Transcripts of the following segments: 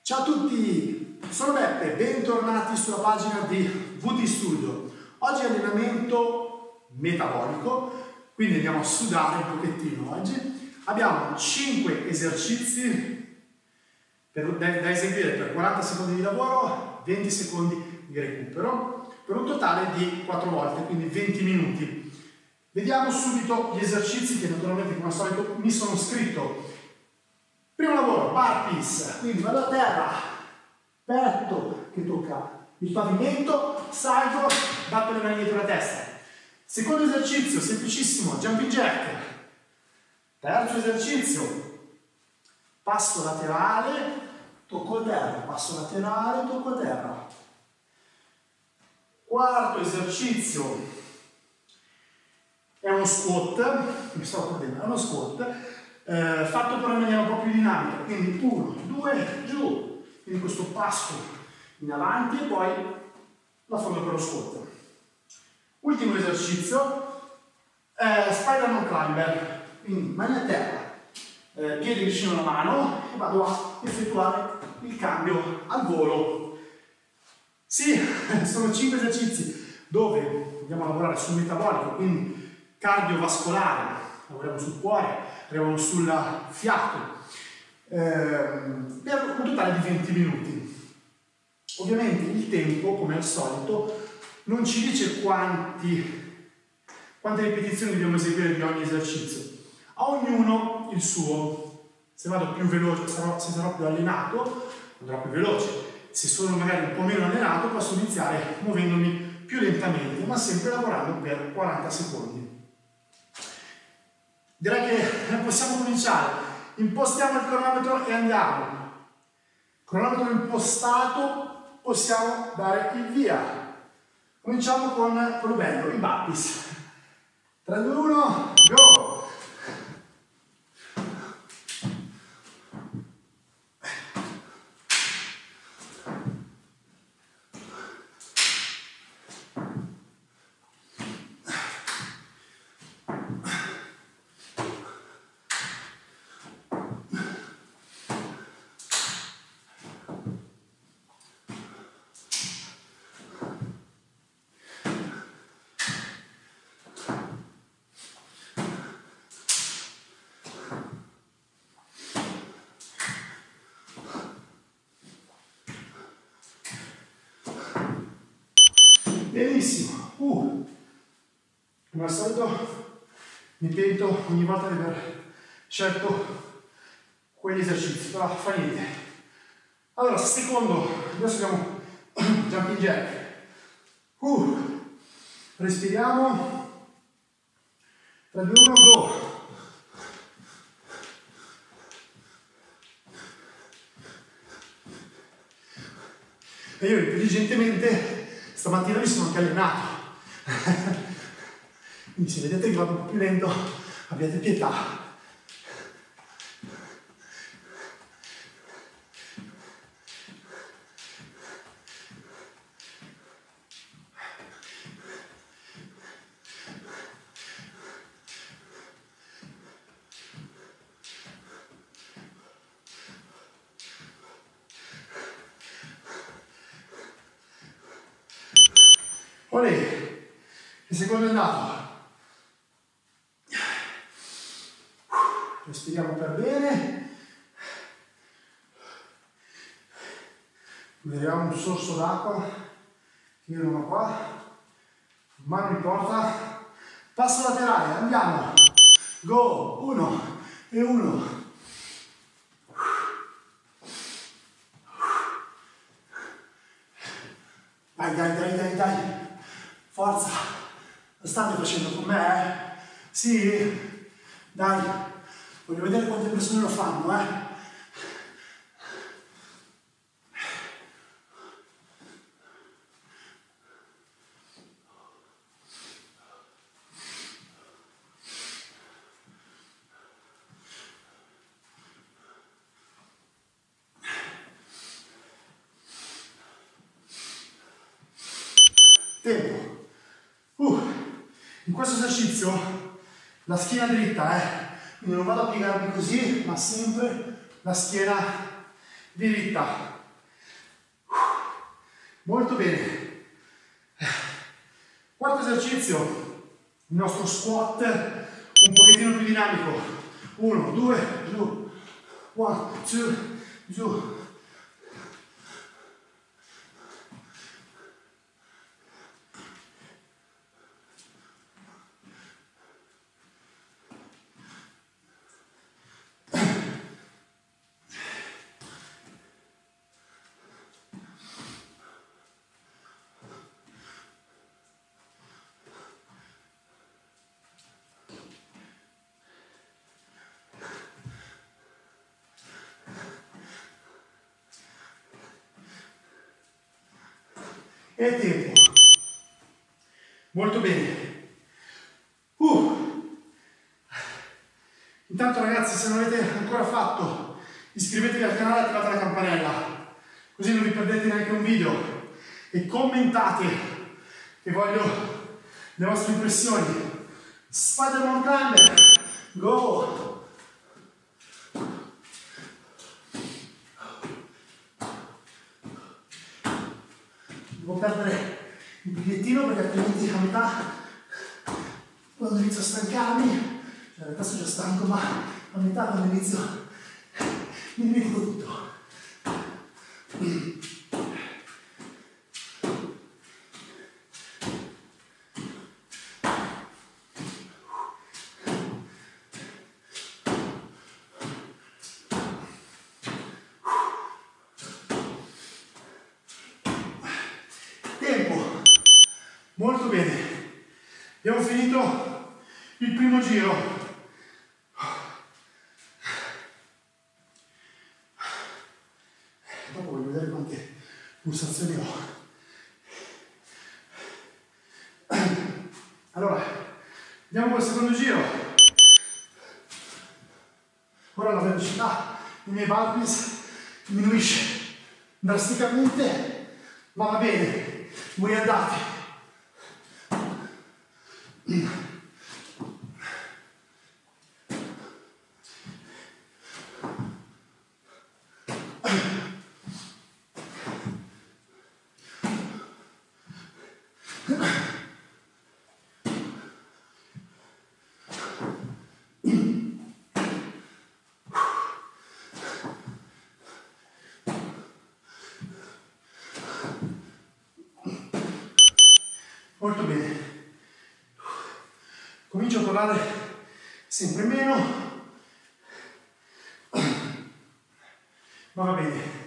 Ciao a tutti, sono Beppe, bentornati sulla pagina di VT Studio. Oggi allenamento metabolico, quindi andiamo a sudare un pochettino oggi. Abbiamo 5 esercizi da eseguire per 40 secondi di lavoro, 20 secondi di recupero, per un totale di 4 volte, quindi 20 minuti. Vediamo subito gli esercizi che naturalmente come al solito mi sono scritto. Primo lavoro, burpees, quindi vado a terra, petto che tocca il pavimento, salgo, batto le mani dietro la testa. Secondo esercizio, semplicissimo, jumping jack. Terzo esercizio, passo laterale, tocco a terra, passo laterale, tocco a terra. Quarto esercizio, è uno squat, mi sto perdendo, è uno squat. Fatto però in maniera un po' più dinamica, quindi 1, 2, giù, quindi questo passo in avanti e poi la forma per lo squat. Ultimo esercizio, Spider-Man Climber, quindi mani a terra, piedi vicino alla mano e vado a effettuare il cambio al volo. Sì, sono 5 esercizi dove andiamo a lavorare sul metabolico, quindi cardiovascolare, lavoriamo sul cuore, arriviamo sul fiato, per un totale di 20 minuti. Ovviamente il tempo, come al solito, non ci dice quante ripetizioni dobbiamo eseguire di ogni esercizio. A ognuno il suo. Se vado più veloce, se sarò più allenato, andrò più veloce. Se sono magari un po' meno allenato, posso iniziare muovendomi più lentamente, ma sempre lavorando per 40 secondi. Direi che possiamo cominciare. Impostiamo il cronometro e andiamo. Cronometro impostato, possiamo dare il via. Cominciamo con quello bello, i burpees. 3, 2, 1, go! Benissimo, come al solito mi pento ogni volta di aver scelto quegli esercizi, però fa niente. Allora, secondo, adesso abbiamo jumping jack. Respiriamo. 3, 2, 1, go! E io intelligentemente stamattina mi sono anche allenato, quindi se vedete che vado un po' più lento abbiate pietà. Olè, il secondo è andato. Respiriamo per bene. Vediamo un sorso d'acqua che io non ho qua. Mano in porta. Passo laterale, andiamo. Go, 1 e 1. Dai. Forza, lo state facendo con me, Sì? Dai, voglio vedere quante persone lo fanno, Tempo. In questo esercizio la schiena dritta, quindi non vado a piegarmi così, ma sempre la schiena diritta. Molto bene. Quarto esercizio, il nostro squat un pochettino più dinamico. 1, 2, giù. 1, 2, giù. E tempo. Molto bene. Intanto ragazzi, se non avete ancora fatto, iscrivetevi al canale e attivate la campanella, così non vi perdete neanche un video. E commentate, che voglio le vostre impressioni. Spider-Man Climber, go! Devo perdere il bigliettino perché altrimenti a metà, quando inizio a stancarmi, cioè in realtà sono già stanco, ma a metà quando inizio mi dimentico tutto. Molto bene, abbiamo finito il primo giro. Dopo voglio vedere quante pulsazioni ho. Allora, andiamo col secondo giro. Ora la velocità dei miei burpees diminuisce drasticamente, ma va bene, voi andate. Molto bene. Comincio a parlare sempre meno, ma va bene.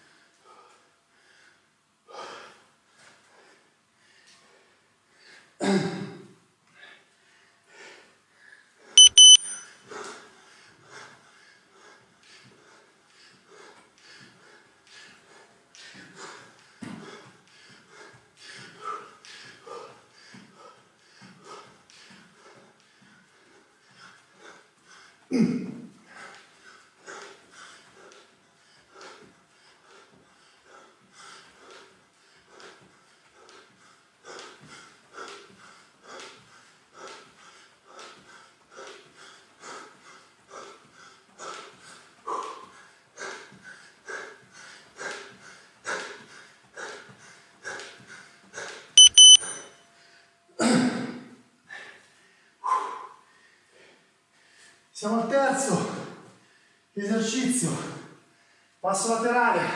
Siamo al terzo esercizio, passo laterale.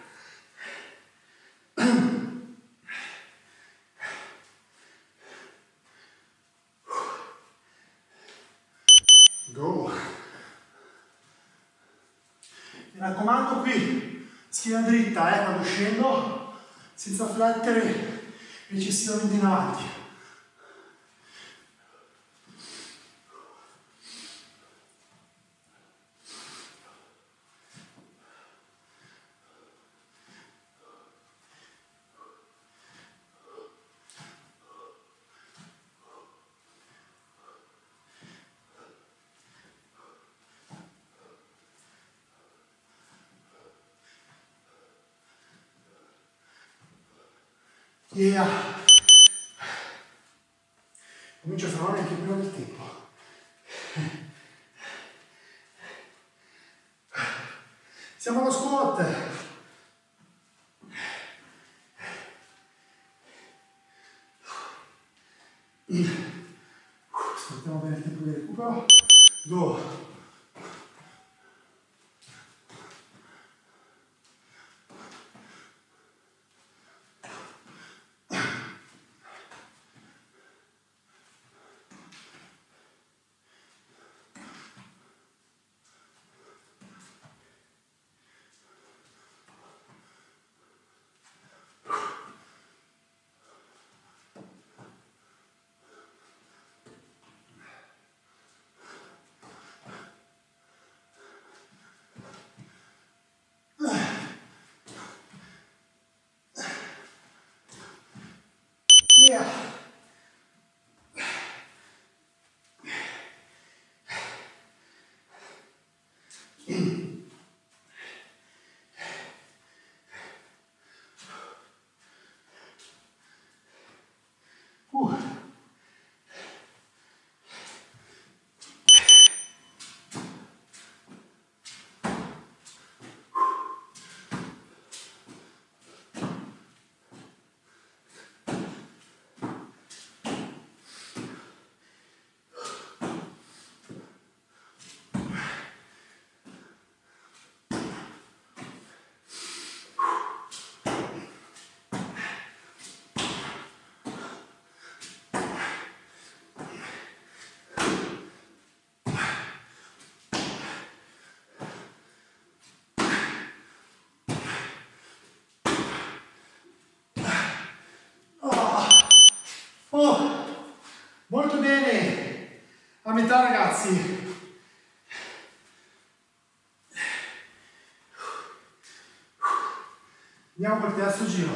Go. Mi raccomando qui, schiena dritta, quando scendo, senza flettere eccessivamente in avanti. Yeah. Comincio a fermare anche prima del tempo. Siamo allo squat. Aspettiamo bene il tempo di recupero. Go. Yeah. Oh, molto bene, a metà ragazzi. Andiamo col terzo giro.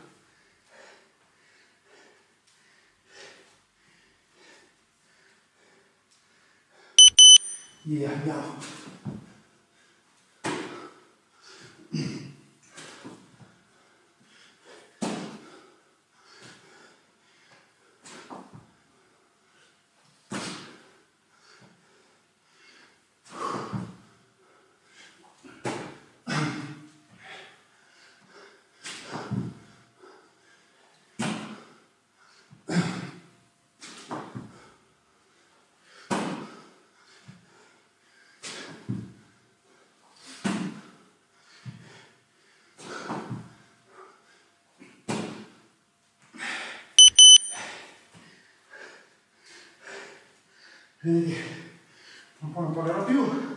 Yeah, andiamo. Vedi, un po' non parlerò più.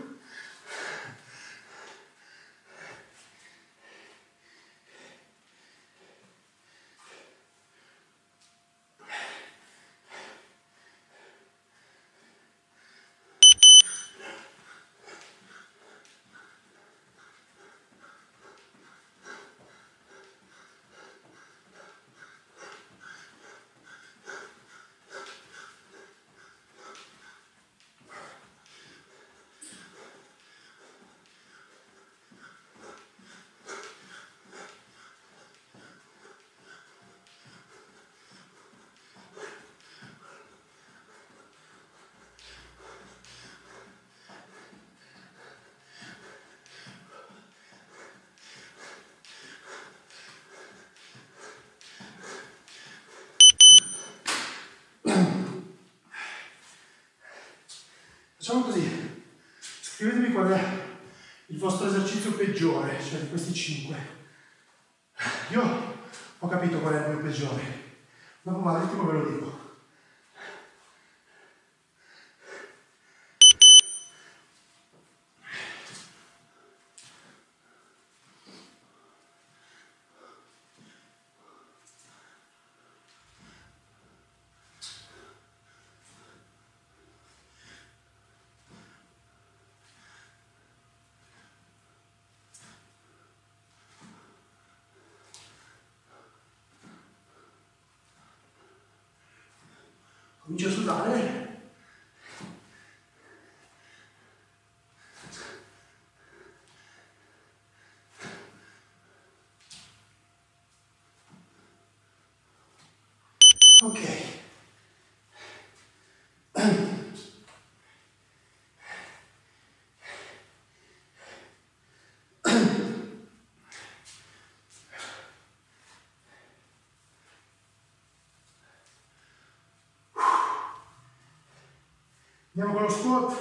Facciamo così, scrivetemi qual è il vostro esercizio peggiore, cioè di questi 5. Io ho capito qual è il mio peggiore, dopo va l'ultimo ve lo dico. Comincio a sudare. Ok. Andiamo con lo squat.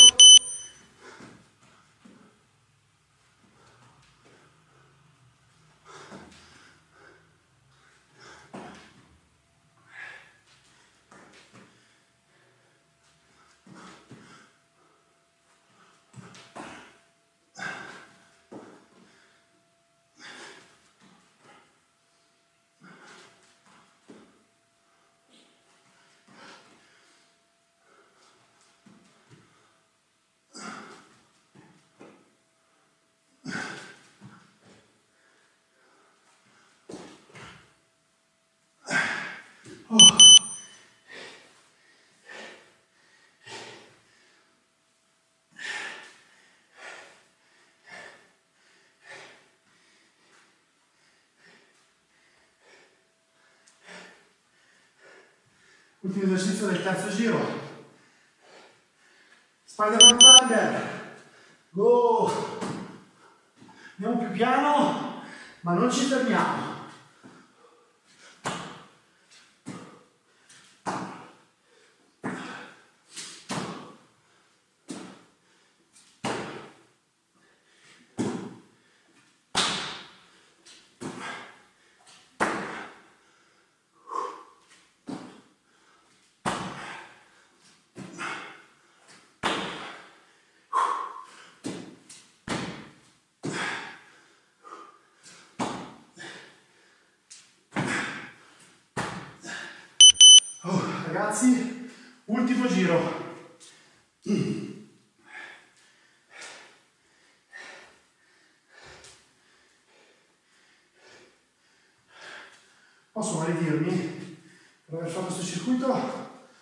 Ultimo esercizio del terzo giro. Spider-Man Thunder. Go! Andiamo più piano, ma non ci fermiamo. Ragazzi, ultimo giro. Posso maledirmi per aver fatto questo circuito?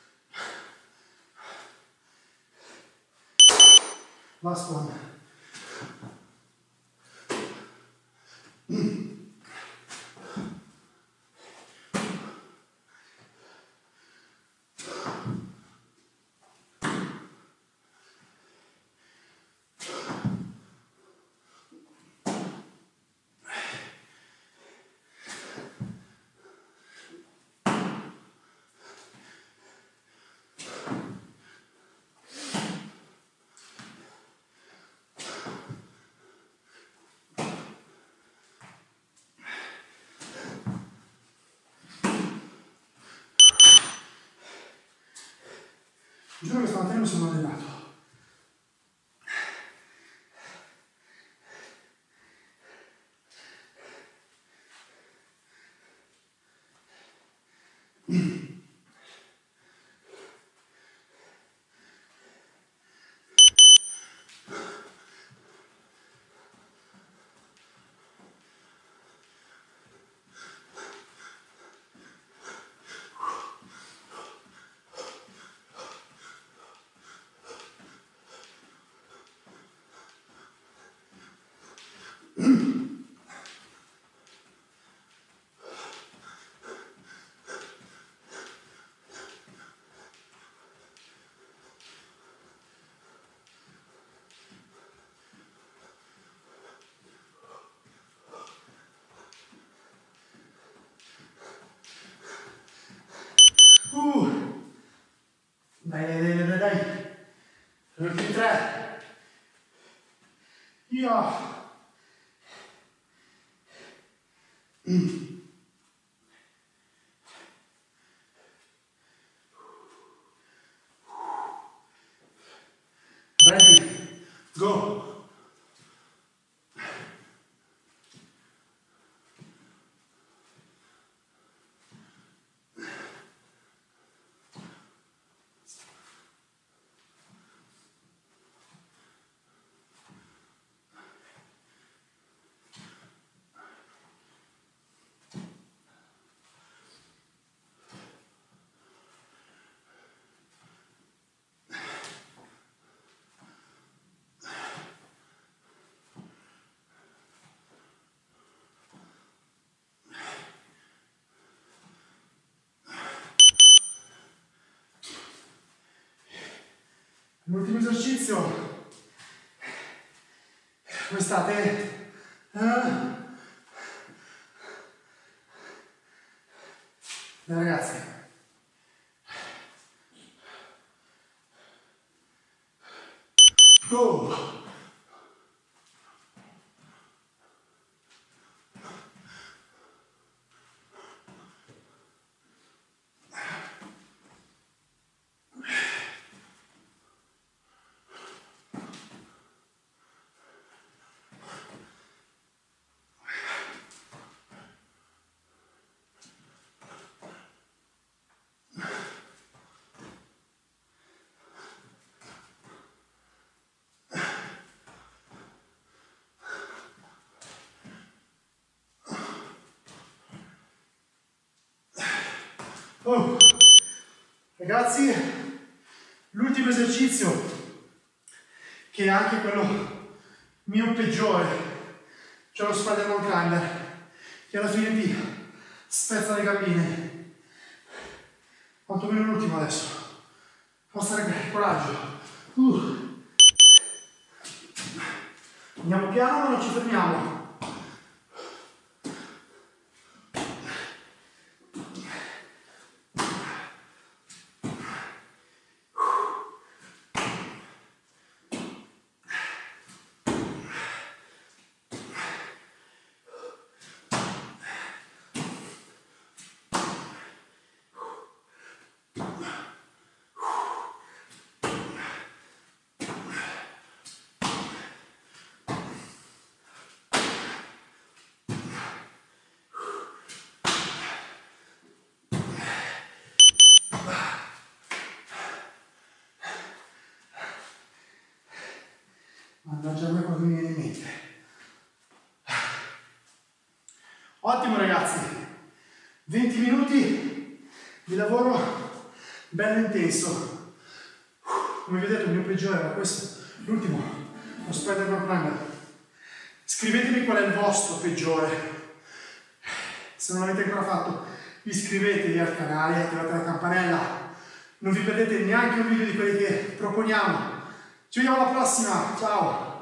Last one. Giuro che stamattina mi sono allenato. Dai. Ultimi 3. Io. Ready, go. L'ultimo esercizio, come state? Ragazzi, Oh. Oh. Ragazzi, l'ultimo esercizio, che è anche quello mio peggiore, cioè lo Spider-Man Climber, che alla fine ti spezza le gambine. Quantomeno l'ultimo adesso. Forza, coraggio. Andiamo piano ma non ci fermiamo. Mannaggia, a me quello che mi viene in mente. Ottimo ragazzi, 20 minuti di lavoro bello intenso. Come vedete il mio peggiore era questo, l'ultimo, lo Spider-Man Climber. Scrivetemi qual è il vostro peggiore. Se non l'avete ancora fatto, iscrivetevi al canale, attivate la campanella. Non vi perdete neanche un video di quelli che proponiamo. Ci vediamo alla prossima, ciao!